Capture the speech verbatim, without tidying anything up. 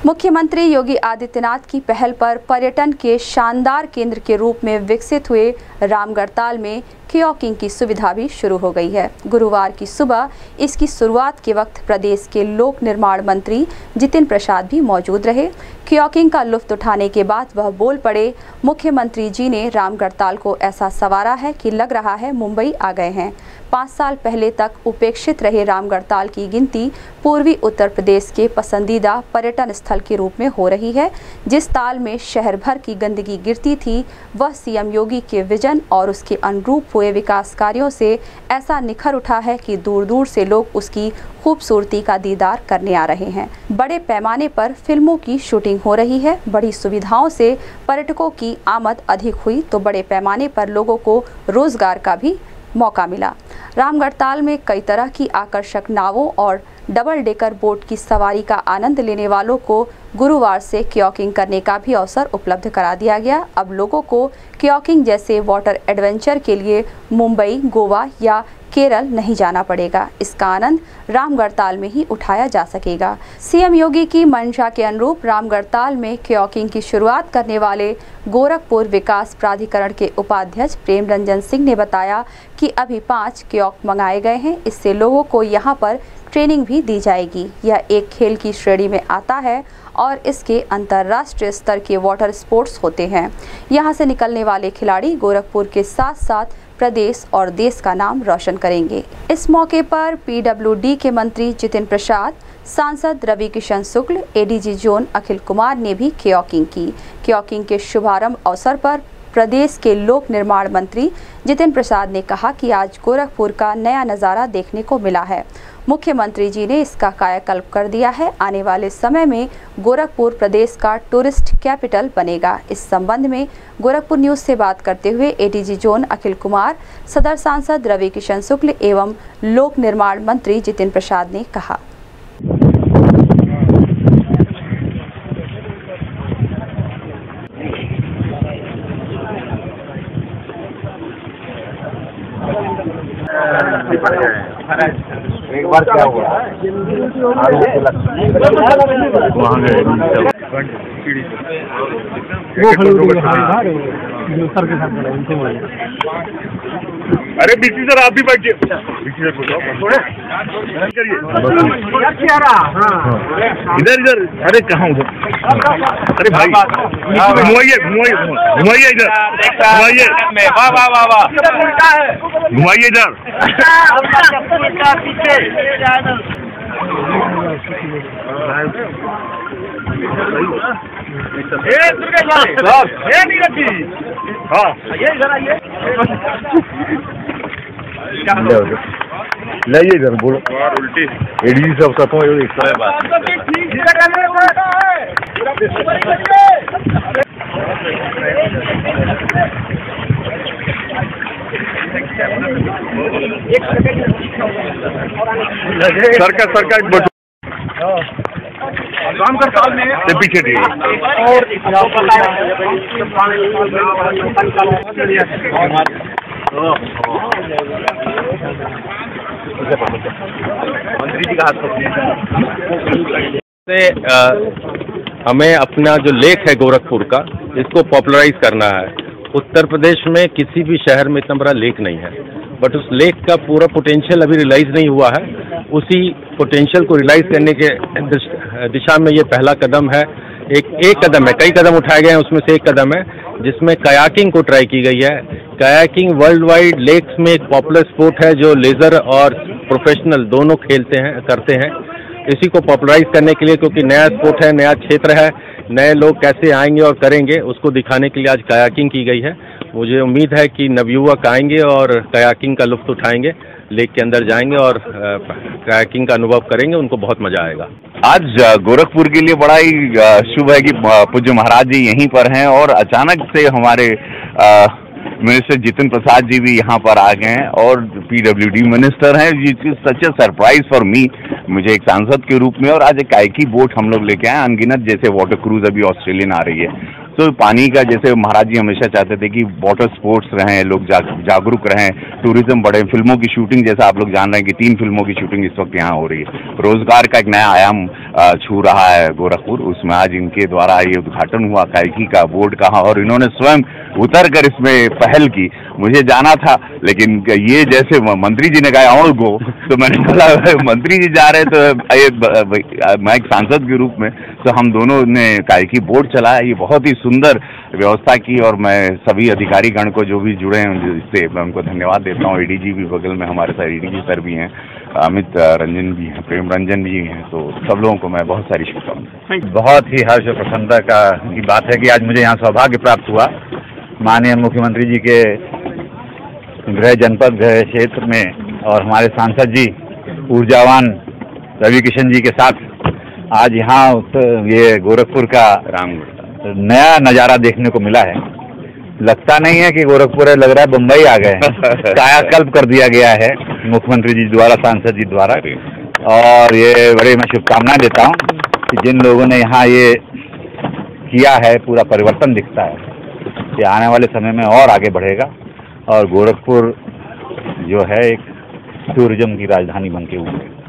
मुख्यमंत्री योगी आदित्यनाथ की पहल पर पर्यटन के शानदार केंद्र के रूप में विकसित हुए रामगढ़ताल में कियोकिंग की सुविधा भी शुरू हो गई है। गुरुवार की सुबह इसकी शुरुआत के वक्त प्रदेश के लोक निर्माण मंत्री जितिन प्रसाद भी मौजूद रहे। कियोकिंग का लुत्फ उठाने के बाद वह बोल पड़े, मुख्यमंत्री जी ने रामगढ़ताल को ऐसा संवारा है कि लग रहा है मुंबई आ गए हैं। पाँच साल पहले तक उपेक्षित रहे रामगढ़ताल की गिनती पूर्वी उत्तर प्रदेश के पसंदीदा पर्यटन स्थल के रूप में हो रही है। जिस ताल में शहर भर की गंदगी गिरती थी, वह सीएम योगी के विजन और उसके अनुरूप हुए विकास कार्यों से ऐसा निखर उठा है कि दूर दूर से लोग उसकी खूबसूरती का दीदार करने आ रहे हैं। बड़े पैमाने पर फिल्मों की शूटिंग हो रही है। बड़ी सुविधाओं से पर्यटकों की आमद अधिक हुई तो बड़े पैमाने पर लोगों को रोजगार का भी मौका मिला। रामगढ़ताल में कई तरह की आकर्षक नावों और डबल डेकर बोट की सवारी का आनंद लेने वालों को गुरुवार से कियोकिंग करने का भी अवसर उपलब्ध करा दिया गया। अब लोगों को कियोकिंग जैसे वाटर एडवेंचर के लिए मुंबई, गोवा या केरल नहीं जाना पड़ेगा। इसका आनंद रामगढ़ताल में ही उठाया जा सकेगा। सीएम योगी की मंशा के अनुरूप रामगढ़ताल में कियोकिंग की शुरुआत करने वाले गोरखपुर विकास प्राधिकरण के उपाध्यक्ष प्रेम रंजन सिंह ने बताया कि अभी पाँच कियोक मंगाए गए हैं। इससे लोगों को यहां पर ट्रेनिंग भी दी जाएगी। यह एक खेल की श्रेणी में आता है और इसके अंतर्राष्ट्रीय स्तर के वाटर स्पोर्ट्स होते हैं। यहां से निकलने वाले खिलाड़ी गोरखपुर के साथ साथ प्रदेश और देश का नाम रोशन करेंगे। इस मौके पर पीडब्ल्यूडी के मंत्री जितिन प्रसाद, सांसद रवि किशन शुक्ल, एडीजी जोन अखिल कुमार ने भी कियोकिंग की। कियोकिंग के शुभारंभ अवसर पर प्रदेश के लोक निर्माण मंत्री जितिन प्रसाद ने कहा कि आज गोरखपुर का नया नज़ारा देखने को मिला है। मुख्यमंत्री जी ने इसका कायाकल्प कर दिया है। आने वाले समय में गोरखपुर प्रदेश का टूरिस्ट कैपिटल बनेगा। इस संबंध में गोरखपुर न्यूज से बात करते हुए एडीजी जोन अखिल कुमार, सदर सांसद रवि किशन शुक्ल एवं लोक निर्माण मंत्री जितिन प्रसाद ने कहा। एक बार क्या हुआ वहाँ गए अरे बीसी सर आप भी बैठिए। बीसी सर बोलो इधर इधर। अरे कहाँ उधर? अरे भाई घुमाइए घुमाइए घुमाइए इधर घुमाइए वाह वाह वाह वाह घुमाइए इधर। हाँ लाइए इधर बोलो उल्टी एडी सब साथों एक सरकार सरकार रामगढ़ताल में पीछे और मंत्री जी का हाथ से हमें अपना जो लेक है गोरखपुर का, इसको पॉपुलराइज करना है। उत्तर प्रदेश में किसी भी शहर में इतना बड़ा लेक नहीं है, बट उस लेक का पूरा पोटेंशियल अभी रियलाइज नहीं हुआ है। उसी पोटेंशियल को रियलाइज करने के दिशा में ये पहला कदम है। एक एक कदम है, कई कदम उठाए गए हैं, उसमें से एक कदम है जिसमें कयाकिंग को ट्राई की गई है। कयाकिंग वर्ल्ड वाइड लेक्स में एक पॉपुलर स्पोर्ट है जो लेजर और प्रोफेशनल दोनों खेलते हैं करते हैं। इसी को पॉपुलराइज करने के लिए, क्योंकि नया स्पोर्ट है, नया क्षेत्र है, नए लोग कैसे आएंगे और करेंगे, उसको दिखाने के लिए आज कयाकिंग की गई है। मुझे उम्मीद है कि नवयुवक आएंगे और कयाकिंग का लुत्फ उठाएंगे, लेक के अंदर जाएंगे और कयाकिंग का अनुभव करेंगे, उनको बहुत मजा आएगा। आज गोरखपुर के लिए बड़ा ही शुभ है कि पूज्य महाराज जी यहीं पर हैं और अचानक से हमारे मिनिस्टर जितिन प्रसाद जी भी यहाँ पर आ गए हैं और पीडब्ल्यूडी मिनिस्टर हैं। सच ए सरप्राइज फॉर मी, मुझे एक सांसद के रूप में। और आज एक कायकी बोट हम लोग लेके आए, अनगिनत जैसे वाटर क्रूज अभी ऑस्ट्रेलियन आ रही है। तो पानी का, जैसे महाराज जी हमेशा चाहते थे कि वाटर स्पोर्ट्स रहें, लोग जा, जागरूक रहें, टूरिज्म बढ़े, फिल्मों की शूटिंग, जैसा आप लोग जान रहे हैं कि तीन फिल्मों की शूटिंग इस वक्त यहाँ हो रही है, रोजगार का एक नया आयाम छू रहा है गोरखपुर। उसमें आज इनके द्वारा ये उद्घाटन हुआ काइकी का बोर्ड का, और इन्होंने स्वयं उतर कर इसमें पहल की। मुझे जाना था, लेकिन ये जैसे मंत्री जी ने कहा और गो, तो मैंने बोला मंत्री जी जा रहे तो मैं एक सांसद के रूप में, तो हम दोनों ने काइकी बोर्ड चलाया। ये बहुत ही सुंदर व्यवस्था की, और मैं सभी अधिकारी गण को जो भी जुड़े हैं इससे मैं उनको धन्यवाद देता हूँ। एडीजी भी बगल में हमारे साथ एडीजी सर भी हैं, अमित रंजन भी हैं, प्रेम रंजन भी हैं, तो सब लोगों को मैं बहुत सारी शुभकामनाएं। बहुत ही हर्ष और प्रसन्नता का की बात है कि आज मुझे यहाँ सौभाग्य प्राप्त हुआ माननीय मुख्यमंत्री जी के गृह जनपद गृह क्षेत्र में, और हमारे सांसद जी ऊर्जावान रवि किशन जी के साथ आज यहाँ ये गोरखपुर का रामगढ़ नया नज़ारा देखने को मिला है। लगता नहीं है कि गोरखपुर है, लग रहा है बम्बई आ गए। कायाकल्प कर दिया गया है मुख्यमंत्री जी द्वारा, सांसद जी द्वारा, और ये बड़ी मैं शुभकामनाएं देता हूँ कि जिन लोगों ने यहाँ ये किया है, पूरा परिवर्तन दिखता है। ये आने वाले समय में और आगे बढ़ेगा, और गोरखपुर जो है एक टूरिज्म की राजधानी बन के उभरेगा।